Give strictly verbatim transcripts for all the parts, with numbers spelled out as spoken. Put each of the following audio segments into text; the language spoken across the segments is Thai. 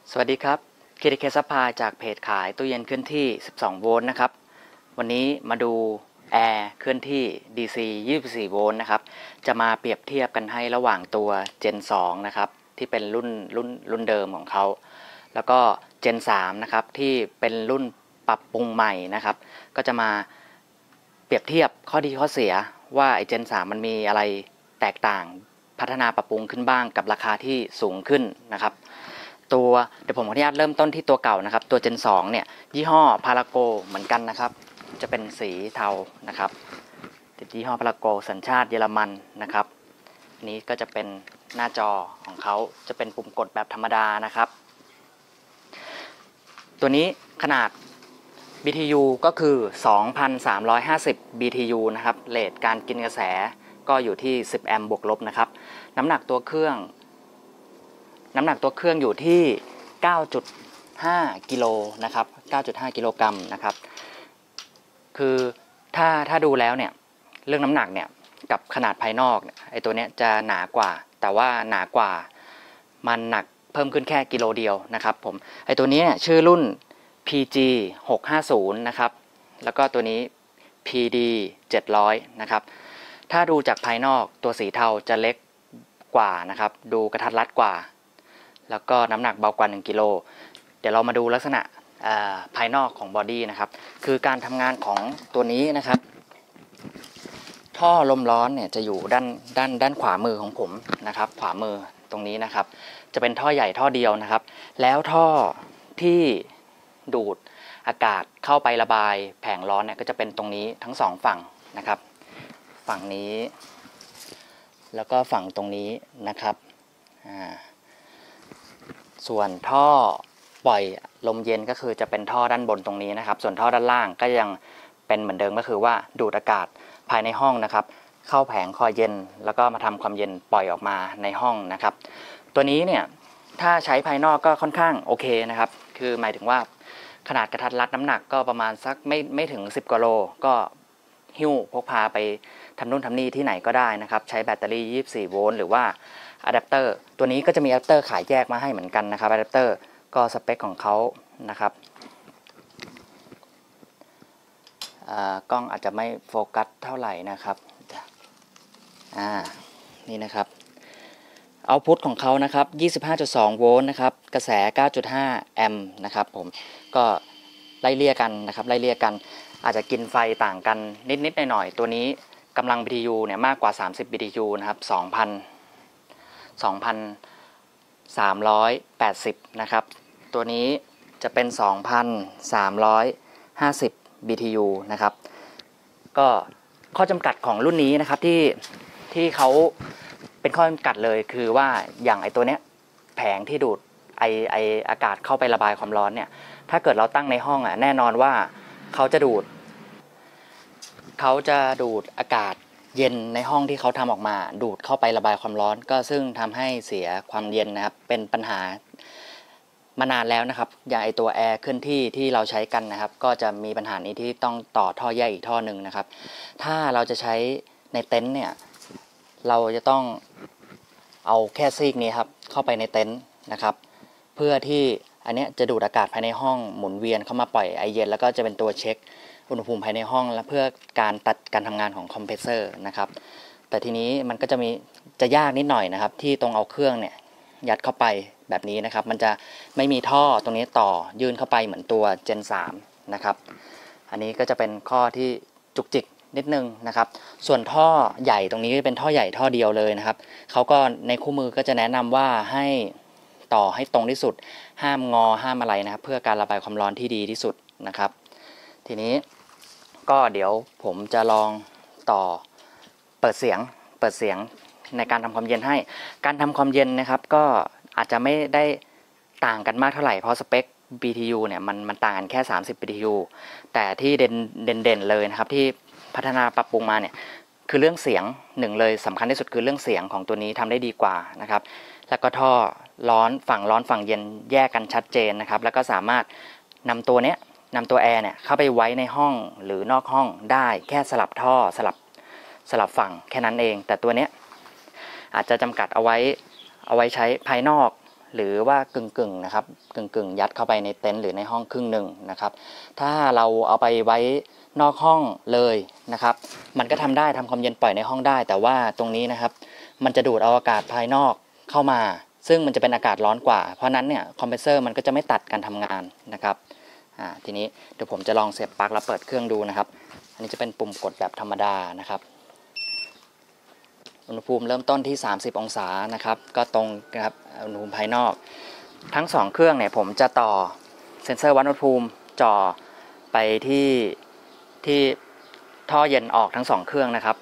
สวัสดีครับ เค ที เค Supply จากเพจขายตู้เย็นเคลื่อนที่สิบสองโวลต์นะครับวันนี้มาดูแอร์เคลื่อนที่ ดี ซี ยี่สิบสี่โวลต์นะครับจะมาเปรียบเทียบกันให้ระหว่างตัว Gen สองนะครับที่เป็นรุ่นรุ่นรุ่นเดิมของเขาแล้วก็ Gen สามนะครับที่เป็นรุ่นปรับปรุงใหม่นะครับก็จะมาเปรียบเทียบข้อดีข้อเสียว่าไอ้ Gen สามมันมีอะไรแตกต่างพัฒนาปรับปรุงขึ้นบ้างกับราคาที่สูงขึ้นนะครับตัวเดี๋ยวผมขออนุญาตเริ่มต้นที่ตัวเก่านะครับตัว Gen สองเนี่ยยี่ห้อพาราโกเหมือนกันนะครับจะเป็นสีเทานะครับติดยี่ห้อพาราโกสัญชาติเยอรมันนะครับนี้ก็จะเป็นหน้าจอของเขาจะเป็นปุ่มกดแบบธรรมดานะครับตัวนี้ขนาด บี ที ยู ก็คือ สองพันสามร้อยห้าสิบ บี ที ยู นะครับเรทการกินกระแสก็อยู่ที่สิบแอมป์บวกลบนะครับน้ำหนักตัวเครื่องน้ำหนักตัวเครื่องอยู่ที่ เก้าจุดห้า กิโลนะครับ เก้าจุดห้า กิโลกรัมนะครับคือถ้าถ้าดูแล้วเนี่ยเรื่องน้ำหนักเนี่ยกับขนาดภายนอกไอ้ตัวเนี้ยจะหนากว่าแต่ว่าหนากว่ามันหนักเพิ่มขึ้นแค่กิโลเดียวนะครับผมไอ้ตัวนี้ชื่อรุ่น พี จี หกห้าศูนย์ นะครับแล้วก็ตัวนี้ พี ดี เจ็ดร้อย นะครับถ้าดูจากภายนอกตัวสีเทาจะเล็กกว่านะครับดูกระทัดรัดกว่าแล้วก็น้ำหนักเบากว่าหนึ่งกิโลเดี๋ยวเรามาดูลักษณะภายนอกของบอดี้นะครับคือการทำงานของตัวนี้นะครับท่อลมร้อนเนี่ยจะอยู่ด้านด้านด้านขวามือของผมนะครับขวามือตรงนี้นะครับจะเป็นท่อใหญ่ท่อเดียวนะครับแล้วท่อที่ดูดอากาศเข้าไประบายแผงร้อนเนี่ยก็จะเป็นตรงนี้ทั้งสองฝั่งนะครับฝั่งนี้แล้วก็ฝั่งตรงนี้นะครับอ่าส่วนท่อปล่อยลมเย็นก็คือจะเป็นท่อด้านบนตรงนี้นะครับส่วนท่อด้านล่างก็ยังเป็นเหมือนเดิมก็คือว่าดูดอากาศภายในห้องนะครับเข้าแผงคอยเย็นแล้วก็มาทำความเย็นปล่อยออกมาในห้องนะครับตัวนี้เนี่ยถ้าใช้ภายนอกก็ค่อนข้างโอเคนะครับคือหมายถึงว่าขนาดกระทัดรัดน้ำหนักก็ประมาณสักไม่ไม่ถึงสิบกิโลก็หิ้วพกพาไปทำนู่นทำนี่ที่ไหนก็ได้นะครับใช้แบตเตอรี่ยี่สิบสี่โวลต์หรือว่าอะแดปเตอร์ตัวนี้ก็จะมีอะแดปเตอร์ขายแยกมาให้เหมือนกันนะครับอะแดปเตอร์ก็สเปคของเขานะครับกล้องอาจจะไม่โฟกัสเท่าไหร่นะครับอ่านี่นะครับเอาท์พุตของเขานะครับ ยี่สิบห้าจุดสอง โวลต์นะครับกระแส เก้าจุดห้า แอมป์นะครับผมก็ไล่เลี่ยกันนะครับไล่เลี่ยกันอาจจะกินไฟต่างกันนิดๆหน่อยๆตัวนี้กำลัง บี ที ยู เนี่ยมากกว่าสามสิบ บี ที ยู นะครับ สองพัน สองพันสามร้อยแปดสิบ นะครับตัวนี้จะเป็น สองพันสามร้อยห้าสิบ บี ที ยู นะครับก็ข้อจำกัดของรุ่นนี้นะครับที่ที่เขาเป็นข้อจำกัดเลยคือว่าอย่างไอตัวเนี้ยแผงที่ดูดไอไออากาศเข้าไประบายความร้อนเนี่ยถ้าเกิดเราตั้งในห้องอ่ะแน่นอนว่าเขาจะดูดเขาจะดูดอากาศเย็นในห้องที่เขาทำออกมาดูดเข้าไประบายความร้อนก็ซึ่งทำให้เสียความเย็นนะครับเป็นปัญหามานานแล้วนะครับอย่างไอตัวแอร์เคลื่อนที่ที่เราใช้กันนะครับก็จะมีปัญหานี้ที่ต้องต่อท่อแยกอีกท่อหนึ่งนะครับถ้าเราจะใช้ในเต็นท์เนี่ยเราจะต้องเอาแค่ซีกนี้ครับเข้าไปในเต็นท์นะครับเพื่อที่อันนี้จะดูดอากาศภายในห้องหมุนเวียนเข้ามาปล่อยไอเย็นแล้วก็จะเป็นตัวเช็คอุณหภูมิภายในห้องและเพื่อการตัดการทำงานของคอมเพรสเซอร์นะครับแต่ทีนี้มันก็จะมีจะยากนิดหน่อยนะครับที่ตรงเอาเครื่องเนี่ยยัดเข้าไปแบบนี้นะครับมันจะไม่มีท่อตรงนี้ต่อยื่นเข้าไปเหมือนตัว Gen สาม นะครับอันนี้ก็จะเป็นข้อที่จุกจิกนิดนึงนะครับส่วนท่อใหญ่ตรงนี้เป็นท่อใหญ่ท่อเดียวเลยนะครับเขาก็ในคู่มือก็จะแนะนำว่าให้ต่อให้ตรงที่สุดห้ามงอห้ามอะไรนะครับเพื่อการระบายความร้อนที่ดีที่สุดนะครับทีนี้ก็เดี๋ยวผมจะลองต่อเปิดเสียงเปิดเสียงในการทำความเย็นให้การทำความเย็นนะครับก็อาจจะไม่ได้ต่างกันมากเท่าไหร่เพราะสเปค บี ที ยู เนี่ยมันมันต่างกันแค่สามสิบ บี ที ยู แต่ที่เด่นเด่นเด่นเลยนะครับที่พัฒนาปรับปรุงมาเนี่ยคือเรื่องเสียงหนึ่งเลยสำคัญที่สุดคือเรื่องเสียงของตัวนี้ทำได้ดีกว่านะครับแล้วก็ท่อร้อนฝั่งร้อนฝั่งเย็นแยกกันชัดเจนนะครับแล้วก็สามารถนำตัวเนี้ยนำตัวแอร์เนี่ยเข้าไปไว้ในห้องหรือนอกห้องได้แค่สลับท่อสลับสลับฝั่งแค่นั้นเองแต่ตัวเนี้ยอาจจะจำกัดเอาไว้เอาไว้ใช้ภายนอกหรือว่ากึ่งกึ่งนะครับกึ่งกึ่งยัดเข้าไปในเต็นท์หรือในห้องครึ่งหนึ่งนะครับถ้าเราเอาไปไว้นอกห้องเลยนะครับมันก็ทำได้ทำความเย็นปล่อยในห้องได้แต่ว่าตรงนี้นะครับมันจะดูดเอาอากาศภายนอกเข้ามาซึ่งมันจะเป็นอากาศร้อนกว่าเพราะนั้นเนี่ยคอมเพรสเซอร์มันก็จะไม่ตัดการทำงานนะครับอ่าทีนี้เดี๋ยวผมจะลองเสียบปลั๊กแล้วเปิดเครื่องดูนะครับอันนี้จะเป็นปุ่มกดแบบธรรมดานะครับอุณหภูมิเริ่มต้นที่สามสิบองศานะครับก็ตรงนะครับอุณหภูมิภายนอกทั้งสองเครื่องเนี่ยผมจะต่อเซ็นเซอร์วัดอุณหภูมิจ่อไปที่ที่ท่อเย็นออกทั้งสองเครื่องนะครับ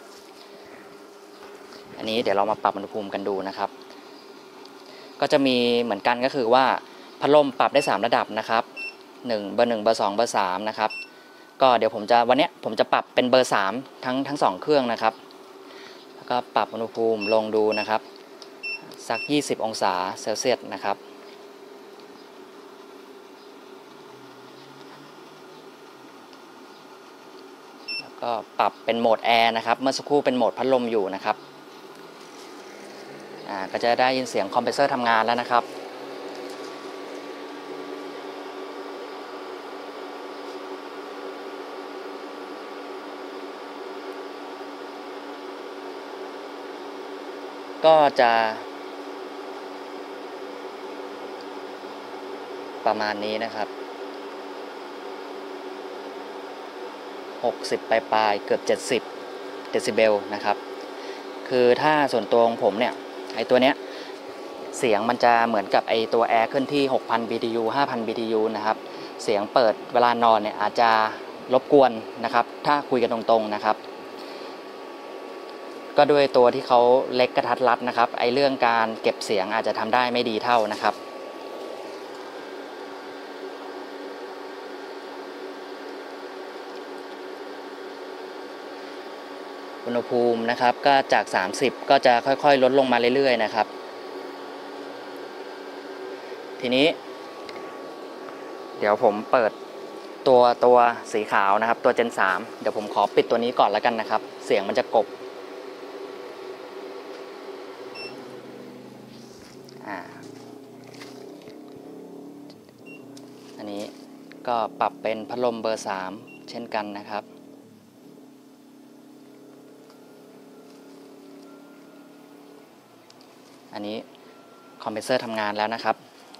อันนี้เดี๋ยวเรามาปรับอุณหภูมิกันดูนะครับก็จะมีเหมือนกันก็คือว่าพัดลมปรับได้สามระดับนะครับหนึ่งเบอร์หนึ่งเบอร์สองเบอร์สามนะครับก็เดี๋ยวผมจะวันนี้ผมจะปรับเป็นเบอร์สามทั้งทั้งสองเครื่องนะครับแล้วก็ปรับอุณหภูมิลงดูนะครับสักยี่สิบองศาเซลเซียสนะครับแล้วก็ปรับเป็นโหมดแอร์นะครับเมื่อสักครู่เป็นโหมดพัดลมอยู่นะครับอ่าก็จะได้ยินเสียงคอมเพรสเซอร์ทำงานแล้วนะครับก็จะประมาณนี้นะครับหกสิบปลายๆเกือบเจ็ดสิบเดซิเบลนะครับคือถ้าส่วนตัวของผมเนี่ยไอตัวเนี้ยเสียงมันจะเหมือนกับไอตัวแอร์เคลื่อนที่ หกพัน บี ที ยู ห้าพัน บี ที ยู นะครับเสียงเปิดเวลานอนเนี่ยอาจจะรบกวนนะครับถ้าคุยกันตรงๆนะครับก็ด้วยตัวที่เขาเล็กกระทัดรัดนะครับไอเรื่องการเก็บเสียงอาจจะทำได้ไม่ดีเท่านะครับอุณหภูมินะครับก็จากสามสิบก็จะค่อยๆลดลงมาเรื่อยๆนะครับทีนี้เดี๋ยวผมเปิดตัวตัวสีขาวนะครับตัว เจน สามเดี๋ยวผมขอปิดตัวนี้ก่อนแล้วกันนะครับเสียงมันจะกบอ่าอันนี้ก็ปรับเป็นพัดลมเบอร์สามเช่นกันนะครับอันนี้คอมเพรสเซอร์ทำงานแล้วนะครับ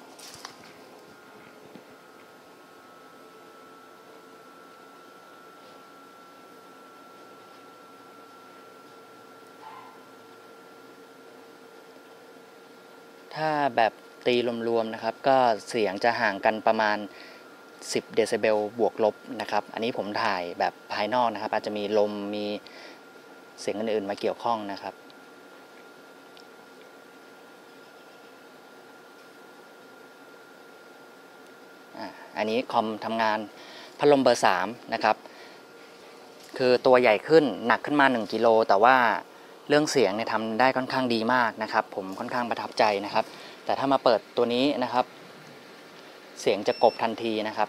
ถ้าแบบตีรวมๆนะครับก็เสียงจะห่างกันประมาณสิบเดซิเบลบวกลบนะครับอันนี้ผมถ่ายแบบภายนอกนะครับอาจจะมีลมมีเสียงอื่นๆมาเกี่ยวข้องนะครับอันนี้คอมทำงานพัดลมเบอร์สามนะครับคือตัวใหญ่ขึ้นหนักขึ้นมาหนึ่งกิโลแต่ว่าเรื่องเสียงเนี่ยทำได้ค่อนข้างดีมากนะครับผมค่อนข้างประทับใจนะครับแต่ถ้ามาเปิดตัวนี้นะครับเสียงจะกบทันทีนะครับ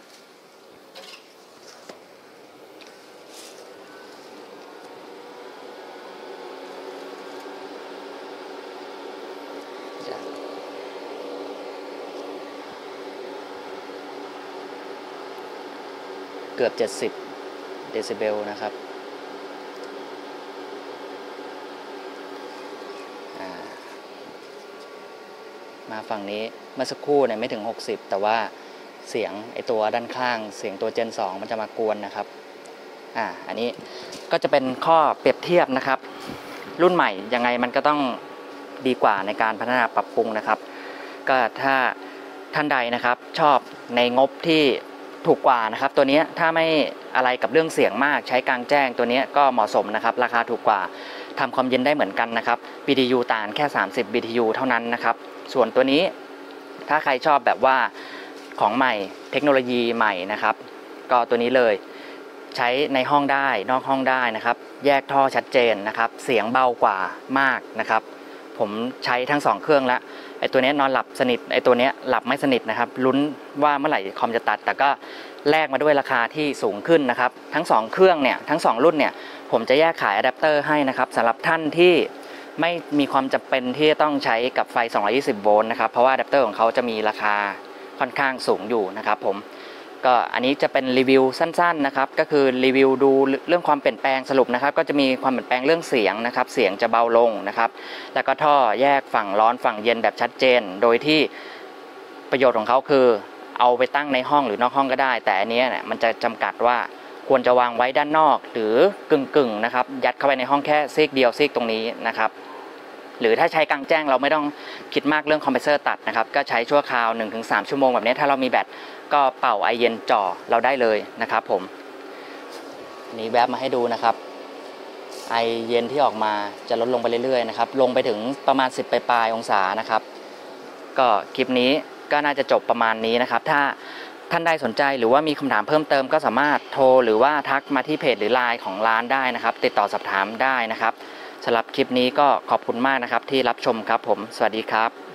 เกือบเจ็ดสิบเดซิเบลนะครับมาฝั่งนี้เมื่อสักครู่เนี่ยไม่ถึงหกสิบแต่ว่าเสียงไอตัวด้านข้างเสียงตัว เจน สอง มันจะมากวนนะครับอ่าอันนี้ก็จะเป็นข้อเปรียบเทียบนะครับรุ่นใหม่ยังไงมันก็ต้องดีกว่าในการพัฒนาปรับปรุงนะครับก็ถ้าท่านใดนะครับชอบในงบที่ถูกกว่านะครับตัวนี้ถ้าไม่อะไรกับเรื่องเสียงมากใช้กลางแจ้งตัวนี้ก็เหมาะสมนะครับราคาถูกกว่าทำความเย็นได้เหมือนกันนะครับ บี ที ยู ต่างแค่สามสิบ บี ที ยู เท่านั้นนะครับส่วนตัวนี้ถ้าใครชอบแบบว่าของใหม่เทคโนโลยีใหม่นะครับก็ตัวนี้เลยใช้ในห้องได้นอกห้องได้นะครับแยกท่อชัดเจนนะครับเสียงเบากว่ามากนะครับผมใช้ทั้งสองเครื่องแล้วไอ้ตัวนี้นอนหลับสนิทไอ้ตัวนี้หลับไม่สนิทนะครับลุ้นว่าเมื่อไหร่คอมจะตัดแต่ก็แลกมาด้วยราคาที่สูงขึ้นนะครับทั้งสองเครื่องเนี่ยทั้งสองรุ่นเนี่ยผมจะแยกขายอะแดปเตอร์ให้นะครับสำหรับท่านที่ไม่มีความจำเป็นที่จะต้องใช้กับไฟสองร้อยยี่สิบโวลต์นะครับเพราะว่าอะแดปเตอร์ของเขาจะมีราคาค่อนข้างสูงอยู่นะครับผมก็อันนี้จะเป็นรีวิวสั้นๆนะครับก็คือรีวิวดูเรื่องความเปลี่ยนแปลงสรุปนะครับก็จะมีความเปลี่ยนแปลงเรื่องเสียงนะครับเสียงจะเบาลงนะครับแล้วก็ท่อแยกฝั่งร้อนฝั่งเย็นแบบชัดเจนโดยที่ประโยชน์ของเขาคือเอาไปตั้งในห้องหรือนอกห้องก็ได้แต่อันนี้เนี่ยมันจะจำกัดว่าควรจะวางไว้ด้านนอกหรือกึ่งๆนะครับยัดเข้าไปในห้องแค่ซีกเดียวซีกตรงนี้นะครับหรือถ้าใช้กลางแจ้งเราไม่ต้องคิดมากเรื่องคอมเพรสเซอร์ตัดนะครับก็ใช้ชั่วคราว หนึ่งถึงสาม ชั่วโมงแบบนี้ถ้าเรามีแบตก็เป่าไอเย็นจ่อเราได้เลยนะครับผมนี่แวบมาให้ดูนะครับไอเย็นที่ออกมาจะลดลงไปเรื่อยๆนะครับลงไปถึงประมาณสิบปลายๆองศานะครับก็คลิปนี้ก็น่าจะจบประมาณนี้นะครับถ้าท่านใดสนใจหรือว่ามีคำถามเพิ่มเติมก็สามารถโทรหรือว่าทักมาที่เพจหรือไลน์ของร้านได้นะครับติดต่อสอบถามได้นะครับสำหรับคลิปนี้ก็ขอบคุณมากนะครับที่รับชมครับผมสวัสดีครับ